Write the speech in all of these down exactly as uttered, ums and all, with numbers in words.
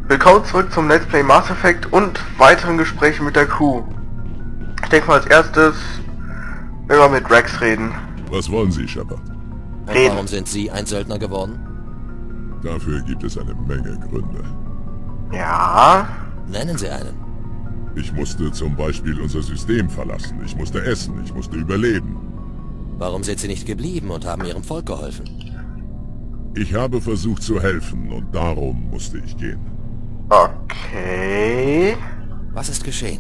Willkommen zurück zum Let's Play Mass Effect und weiteren Gesprächen mit der Crew. Ich denke mal als erstes, wenn wir mit Rex reden. Was wollen Sie, Shepard? Und warum sind Sie ein Söldner geworden? Dafür gibt es eine Menge Gründe. Ja? Nennen Sie einen. Ich musste zum Beispiel unser System verlassen. Ich musste essen, ich musste überleben. Warum sind Sie nicht geblieben und haben Ihrem Volk geholfen? Ich habe versucht zu helfen und darum musste ich gehen. Okay. Was ist geschehen?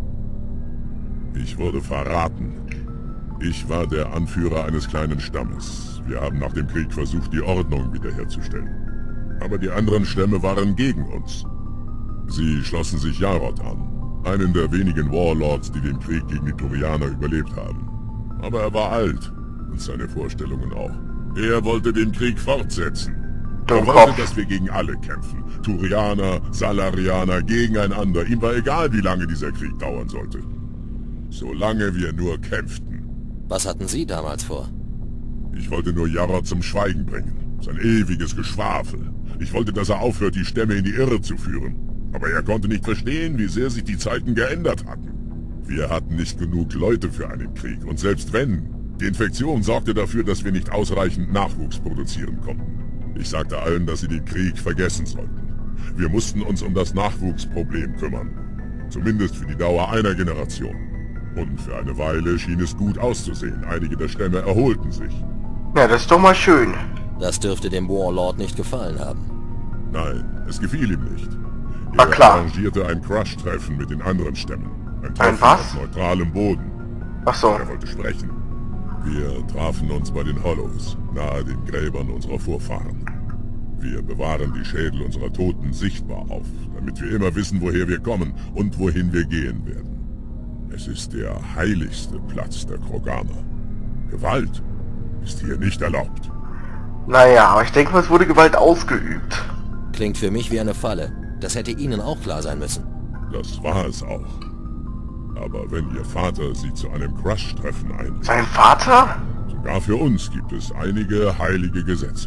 Ich wurde verraten. Ich war der Anführer eines kleinen Stammes. Wir haben nach dem Krieg versucht, die Ordnung wiederherzustellen. Aber die anderen Stämme waren gegen uns. Sie schlossen sich Jarod an, einen der wenigen Warlords, die den Krieg gegen die Turianer überlebt haben. Aber er war alt und seine Vorstellungen auch. Er wollte den Krieg fortsetzen. Er wollte, dass wir gegen alle kämpfen. Turianer, Salarianer, gegeneinander. Ihm war egal, wie lange dieser Krieg dauern sollte. Solange wir nur kämpften. Was hatten Sie damals vor? Ich wollte nur Jarod zum Schweigen bringen. Sein ewiges Geschwafel. Ich wollte, dass er aufhört, die Stämme in die Irre zu führen. Aber er konnte nicht verstehen, wie sehr sich die Zeiten geändert hatten. Wir hatten nicht genug Leute für einen Krieg. Und selbst wenn, die Infektion sorgte dafür, dass wir nicht ausreichend Nachwuchs produzieren konnten. Ich sagte allen, dass sie den Krieg vergessen sollten. Wir mussten uns um das Nachwuchsproblem kümmern. Zumindest für die Dauer einer Generation. Und für eine Weile schien es gut auszusehen. Einige der Stämme erholten sich. Ja, das ist doch mal schön. Das dürfte dem Warlord nicht gefallen haben. Nein, es gefiel ihm nicht. War Er klar. arrangierte ein Crush-Treffen mit den anderen Stämmen. Ein Ein Treffen was? auf neutralem Boden. Ach so. Er wollte sprechen. Wir trafen uns bei den Hollows, nahe den Gräbern unserer Vorfahren. Wir bewahren die Schädel unserer Toten sichtbar auf, damit wir immer wissen, woher wir kommen und wohin wir gehen werden. Es ist der heiligste Platz der Kroganer. Gewalt ist hier nicht erlaubt. Naja, aber ich denke mal, es wurde Gewalt ausgeübt. Klingt für mich wie eine Falle. Das hätte Ihnen auch klar sein müssen. Das war es auch. Aber wenn Ihr Vater Sie zu einem Crush-Treffen einlädt, Sein Vater? sogar für uns gibt es einige heilige Gesetze.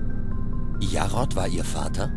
Jarod war Ihr Vater?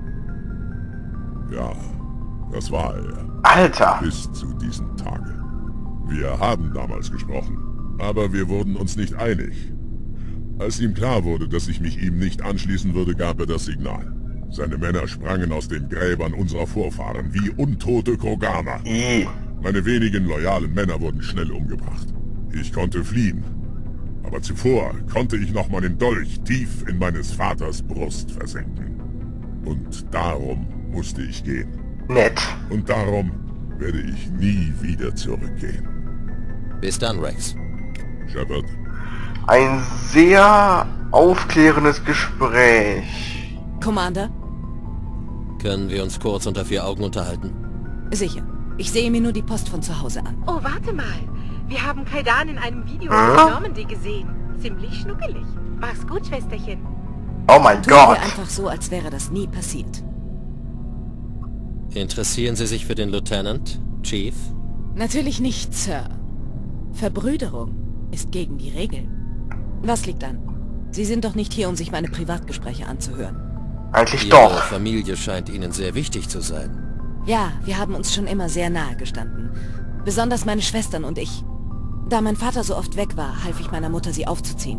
Ja, das war er. Alter. Bis zu diesem Tage. Wir haben damals gesprochen, aber wir wurden uns nicht einig. Als ihm klar wurde, dass ich mich ihm nicht anschließen würde, gab er das Signal. Seine Männer sprangen aus den Gräbern unserer Vorfahren wie untote Kroganer. I. Meine wenigen loyalen Männer wurden schnell umgebracht. Ich konnte fliehen. Aber zuvor konnte ich noch meinen Dolch tief in meines Vaters Brust versenken. Und darum musste ich gehen. Nett. Und darum werde ich nie wieder zurückgehen. Bis dann, Rex. Shepard, Ein sehr aufklärendes Gespräch. Commander? Können wir uns kurz unter vier Augen unterhalten? Sicher. Ich sehe mir nur die Post von zu Hause an. Oh, warte mal. Wir haben Kaidan in einem Video Hm? von Normandy gesehen. Ziemlich schnuckelig. Mach's gut, Schwesterchen. Oh mein Tun Gott. wir einfach so, als wäre das nie passiert. Interessieren Sie sich für den Lieutenant, Chief? Natürlich nicht, Sir. Verbrüderung ist gegen die Regeln. Was liegt an? Sie sind doch nicht hier, um sich meine Privatgespräche anzuhören. Eigentlich Ihre doch. Familie scheint Ihnen sehr wichtig zu sein. Ja, wir haben uns schon immer sehr nahe gestanden. Besonders meine Schwestern und ich. Da mein Vater so oft weg war, half ich meiner Mutter, sie aufzuziehen.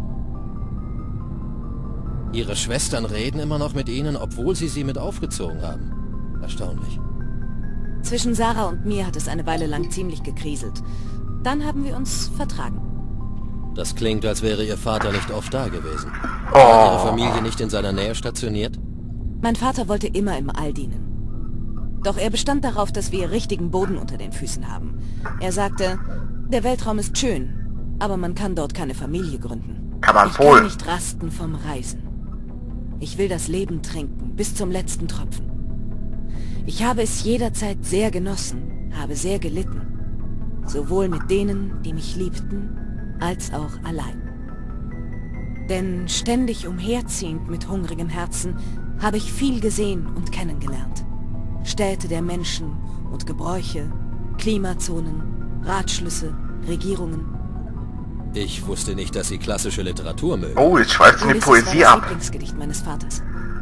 Ihre Schwestern reden immer noch mit Ihnen, obwohl Sie sie mit aufgezogen haben. Erstaunlich. Zwischen Sarah und mir hat es eine Weile lang ziemlich gekriselt. Dann haben wir uns vertragen. Das klingt, als wäre Ihr Vater nicht oft da gewesen. War Ihre Oh. Familie nicht in seiner Nähe stationiert? Mein Vater wollte immer im All dienen. Doch er bestand darauf, dass wir richtigen Boden unter den Füßen haben. Er sagte, der Weltraum ist schön, aber man kann dort keine Familie gründen. Kann man Ich wohl. kann nicht rasten vom Reisen. Ich will das Leben trinken, bis zum letzten Tropfen. Ich habe es jederzeit sehr genossen, habe sehr gelitten. Sowohl mit denen, die mich liebten, als auch allein. Denn ständig umherziehend mit hungrigem Herzen habe ich viel gesehen und kennengelernt. Städte der Menschen und Gebräuche, Klimazonen, Ratschlüsse, Regierungen. Ich wusste nicht, dass Sie klassische Literatur mögen. Oh, jetzt schweift sie die Ulysses war Poesie das ab. Lieblingsgedicht meines Vaters.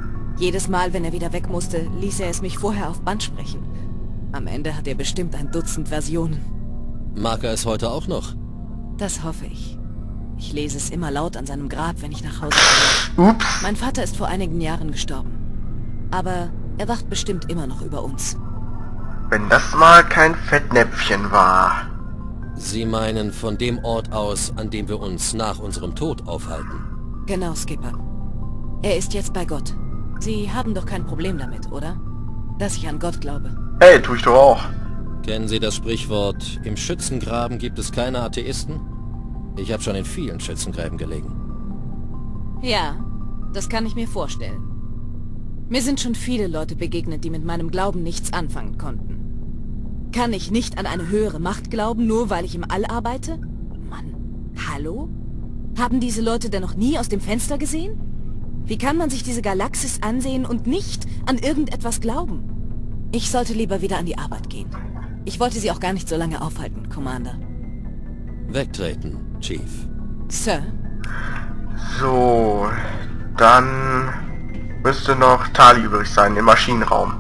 Jedes Mal, wenn er wieder weg musste, ließ er es mich vorher auf Band sprechen. Am Ende hat er bestimmt ein Dutzend Versionen. Mag er es heute auch noch? Das hoffe ich. Ich lese es immer laut an seinem Grab, wenn ich nach Hause komme. Ups. Mein Vater ist vor einigen Jahren gestorben. Aber er wacht bestimmt immer noch über uns. Wenn das mal kein Fettnäpfchen war. Sie meinen von dem Ort aus, an dem wir uns nach unserem Tod aufhalten? Genau, Skipper. Er ist jetzt bei Gott. Sie haben doch kein Problem damit, oder? Dass ich an Gott glaube. Hey, tu ich doch auch. Kennen Sie das Sprichwort, im Schützengraben gibt es keine Atheisten? Ich habe schon in vielen Schützengräben gelegen. Ja, das kann ich mir vorstellen. Mir sind schon viele Leute begegnet, die mit meinem Glauben nichts anfangen konnten. Kann ich nicht an eine höhere Macht glauben, nur weil ich im All arbeite? Mann, hallo? Haben diese Leute denn noch nie aus dem Fenster gesehen? Wie kann man sich diese Galaxis ansehen und nicht an irgendetwas glauben? Ich sollte lieber wieder an die Arbeit gehen. Ich wollte Sie auch gar nicht so lange aufhalten, Commander. Wegtreten, Chief. Sir? So, dann müsste noch Tali übrig sein im Maschinenraum.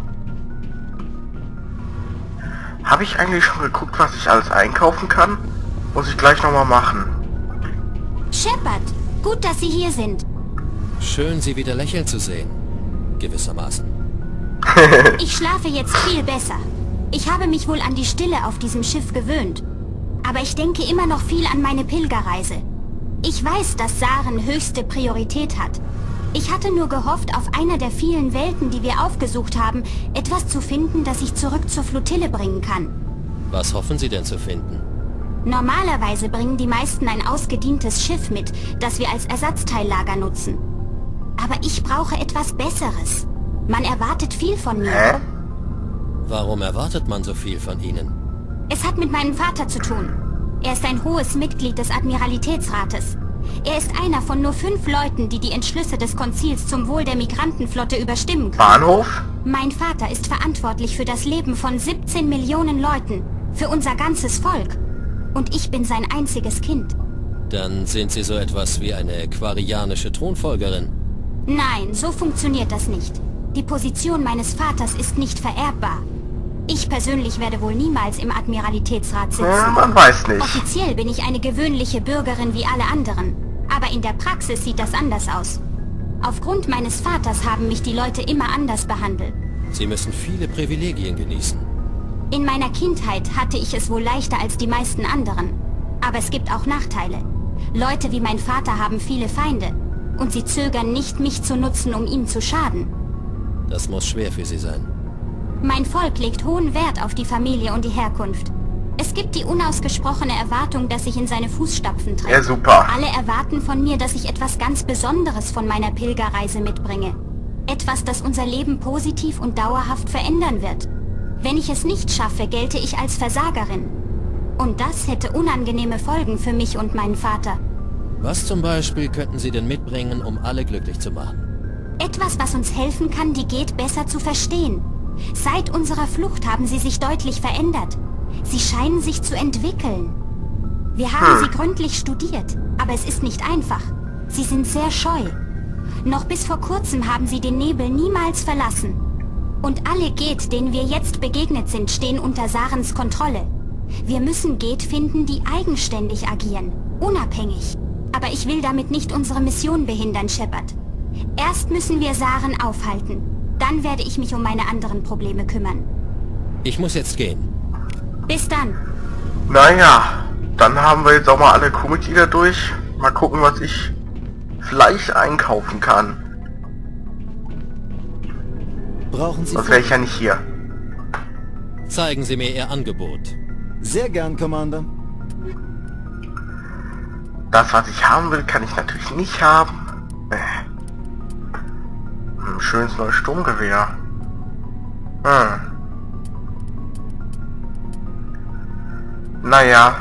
Habe ich eigentlich schon geguckt, was ich alles einkaufen kann? Muss ich gleich nochmal machen. Shepard, gut, dass Sie hier sind. Schön, Sie wieder lächeln zu sehen. Gewissermaßen. Ich schlafe jetzt viel besser. Ich habe mich wohl an die Stille auf diesem Schiff gewöhnt. Aber ich denke immer noch viel an meine Pilgerreise. Ich weiß, dass Saren höchste Priorität hat. Ich hatte nur gehofft, auf einer der vielen Welten, die wir aufgesucht haben, etwas zu finden, das ich zurück zur Flottille bringen kann. Was hoffen Sie denn zu finden? Normalerweise bringen die meisten ein ausgedientes Schiff mit, das wir als Ersatzteillager nutzen. Aber ich brauche etwas Besseres. Man erwartet viel von mir. Hä? Warum erwartet man so viel von Ihnen? Es hat mit meinem Vater zu tun. Er ist ein hohes Mitglied des Admiralitätsrates. Er ist einer von nur fünf Leuten, die die Entschlüsse des Konzils zum Wohl der Migrantenflotte überstimmen können. Bahnhof? Mein Vater ist verantwortlich für das Leben von siebzehn Millionen Leuten, für unser ganzes Volk. Und ich bin sein einziges Kind. Dann sind Sie so etwas wie eine quarianische Thronfolgerin. Nein, so funktioniert das nicht. Die Position meines Vaters ist nicht vererbbar. Ich persönlich werde wohl niemals im Admiralitätsrat sitzen. Ja, man weiß nicht. Offiziell bin ich eine gewöhnliche Bürgerin wie alle anderen. Aber in der Praxis sieht das anders aus. Aufgrund meines Vaters haben mich die Leute immer anders behandelt. Sie müssen viele Privilegien genießen. In meiner Kindheit hatte ich es wohl leichter als die meisten anderen. Aber es gibt auch Nachteile. Leute wie mein Vater haben viele Feinde. Und sie zögern nicht, mich zu nutzen, um ihm zu schaden. Das muss schwer für Sie sein. Mein Volk legt hohen Wert auf die Familie und die Herkunft. Es gibt die unausgesprochene Erwartung, dass ich in seine Fußstapfen trete. Ja, super. Alle erwarten von mir, dass ich etwas ganz Besonderes von meiner Pilgerreise mitbringe. Etwas, das unser Leben positiv und dauerhaft verändern wird. Wenn ich es nicht schaffe, gelte ich als Versagerin. Und das hätte unangenehme Folgen für mich und meinen Vater. Was zum Beispiel könnten Sie denn mitbringen, um alle glücklich zu machen? Etwas, was uns helfen kann, die Geth besser zu verstehen. Seit unserer Flucht haben sie sich deutlich verändert. Sie scheinen sich zu entwickeln. Wir haben Hm. sie gründlich studiert, aber es ist nicht einfach. Sie sind sehr scheu. Noch bis vor kurzem haben sie den Nebel niemals verlassen. Und alle Geth, denen wir jetzt begegnet sind, stehen unter Sarens Kontrolle. Wir müssen Geth finden, die eigenständig agieren, unabhängig. Aber ich will damit nicht unsere Mission behindern, Shepard. Erst müssen wir Saren aufhalten. Dann werde ich mich um meine anderen Probleme kümmern. Ich muss jetzt gehen. Bis dann. Naja, dann haben wir jetzt auch mal alle Crewmitglieder durch. Mal gucken, was ich vielleicht einkaufen kann. Brauchen Sie... Sonst wäre ich ja nicht hier. Zeigen Sie mir Ihr Angebot. Sehr gern, Commander. Das, was ich haben will, kann ich natürlich nicht haben. Äh. Ein schönes neues Sturmgewehr. Hm. Naja.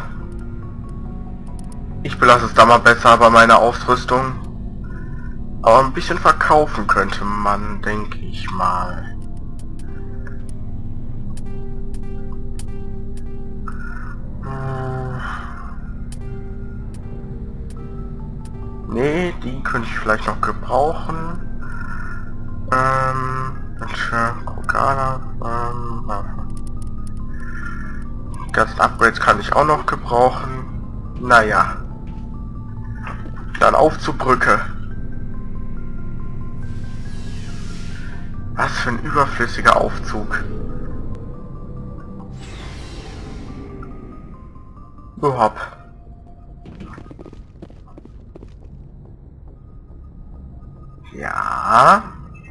Ich belasse es da mal besser bei meiner Ausrüstung. Aber ein bisschen verkaufen könnte man, denke ich mal. Hm. Nee, die könnte ich vielleicht noch gebrauchen. Ähm ähm, die ganzen Upgrades kann ich auch noch gebrauchen. Naja. Dann auf zur Brücke. Was für ein überflüssiger Aufzug. Überhaupt. Ja.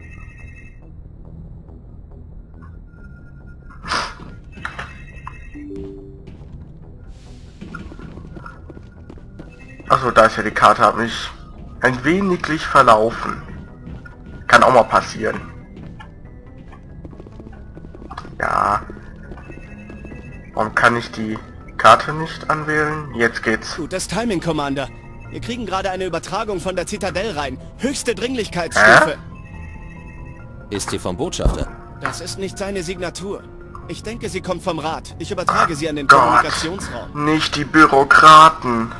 Achso, da ist ja die Karte, habe mich ein weniglich verlaufen. Kann auch mal passieren. Ja. Warum kann ich die Karte nicht anwählen? Jetzt geht's. Gutes Timing, Commander. Wir kriegen gerade eine Übertragung von der Zitadelle rein. Höchste Dringlichkeitsstufe. Äh? Ist sie vom Botschafter? Das ist nicht seine Signatur. Ich denke, sie kommt vom Rat. Ich übertrage sie an den Gott, Kommunikationsraum. Nicht die Bürokraten.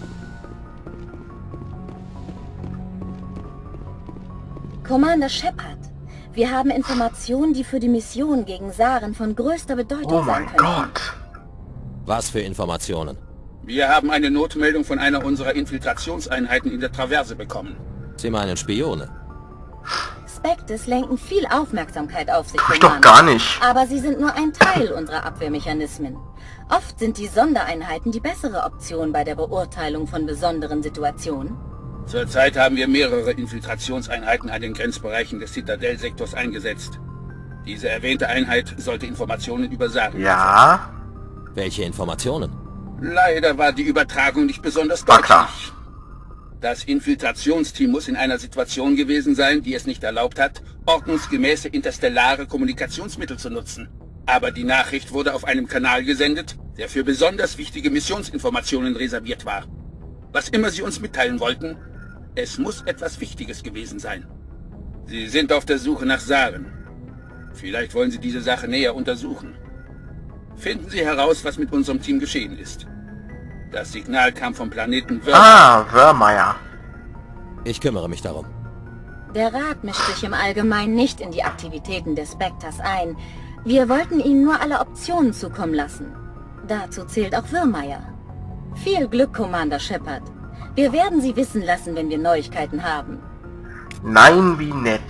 Commander Shepard, wir haben Informationen, die für die Mission gegen Saren von größter Bedeutung Oh mein sein können. Gott. Was für Informationen? Wir haben eine Notmeldung von einer unserer Infiltrationseinheiten in der Traverse bekommen. Sie meinen Spione? Spectres lenken viel Aufmerksamkeit auf sich, Tu ich doch Commander. gar nicht. Aber sie sind nur ein Teil unserer Abwehrmechanismen. Oft sind die Sondereinheiten die bessere Option bei der Beurteilung von besonderen Situationen. Zurzeit haben wir mehrere Infiltrationseinheiten an den Grenzbereichen des Citadel-Sektors eingesetzt. Diese erwähnte Einheit sollte Informationen über Saren. Ja. Welche Informationen? Leider war die Übertragung nicht besonders War deutlich. klar. Das Infiltrationsteam muss in einer Situation gewesen sein, die es nicht erlaubt hat, ordnungsgemäße interstellare Kommunikationsmittel zu nutzen. Aber die Nachricht wurde auf einem Kanal gesendet, der für besonders wichtige Missionsinformationen reserviert war. Was immer sie uns mitteilen wollten, es muss etwas Wichtiges gewesen sein. Sie sind auf der Suche nach Saren. Vielleicht wollen Sie diese Sache näher untersuchen. Finden Sie heraus, was mit unserem Team geschehen ist. Das Signal kam vom Planeten Wörmer. Ah, Wörmeier. Ich kümmere mich darum. Der Rat mischt sich im Allgemeinen nicht in die Aktivitäten des Spectres ein. Wir wollten Ihnen nur alle Optionen zukommen lassen. Dazu zählt auch Wörmeier. Viel Glück, Commander Shepard. Wir werden Sie wissen lassen, wenn wir Neuigkeiten haben. Nein, wie nett.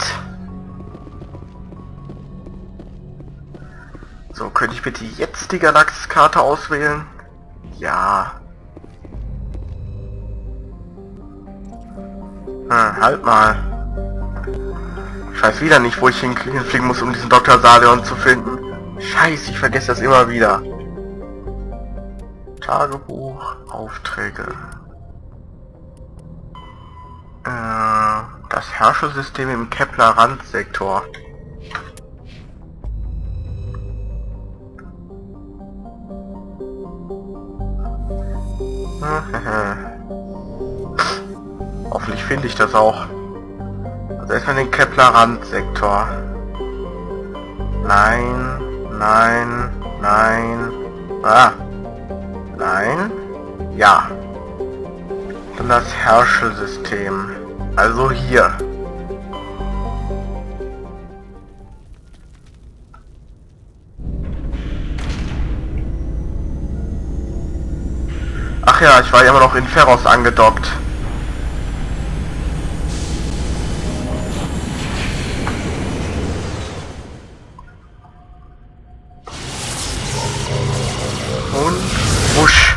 So, könnte ich bitte jetzt die Galaxiskarte auswählen? Ja. Hm, halt mal. Ich weiß wieder nicht, wo ich hinfliegen muss, um diesen Doktor Saleon zu finden. Scheiße, ich vergesse das immer wieder. Tagebuch, Aufträge. Äh, das Herrschersystem im Kepler-Randsektor. Hoffentlich finde ich das auch. Also erstmal den Kepler-Randsektor. Nein, nein, nein. Ah. Nein. Ja. Dann das Herrschersystem. Also hier. Ach ja, ich war ja immer noch in Ferros angedockt. Und wusch.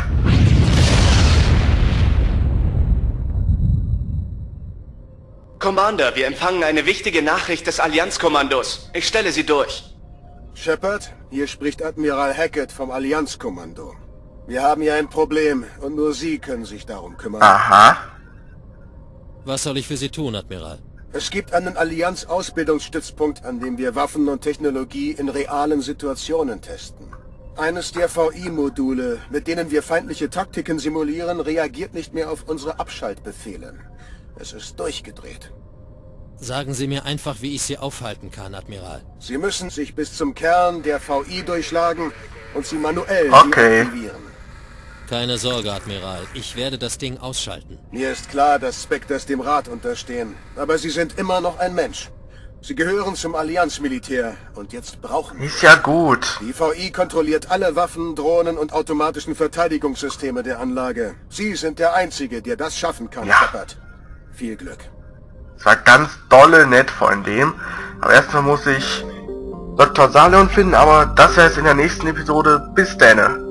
Commander, wir empfangen eine wichtige Nachricht des Allianzkommandos. Ich stelle sie durch. Shepard, hier spricht Admiral Hackett vom Allianzkommando. Wir haben hier ein Problem und nur Sie können sich darum kümmern. Aha. Was soll ich für Sie tun, Admiral? Es gibt einen Allianz-Ausbildungsstützpunkt, an dem wir Waffen und Technologie in realen Situationen testen. Eines der V I-Module, mit denen wir feindliche Taktiken simulieren, reagiert nicht mehr auf unsere Abschaltbefehle. Es ist durchgedreht. Sagen Sie mir einfach, wie ich Sie aufhalten kann, Admiral. Sie müssen sich bis zum Kern der V I durchschlagen und sie manuell Okay. deaktivieren. Keine Sorge, Admiral. Ich werde das Ding ausschalten. Mir ist klar, dass Spectres dem Rat unterstehen, aber sie sind immer noch ein Mensch. Sie gehören zum Allianz-Militär und jetzt brauchen wir... Ist ja gut. Die V I kontrolliert alle Waffen, Drohnen und automatischen Verteidigungssysteme der Anlage. Sie sind der Einzige, der das schaffen kann, Ja. Shepard. Viel Glück. Es war ganz dolle nett von dem. Aber erstmal muss ich Doktor Saleon finden, aber das heißt in der nächsten Episode. Bis dann.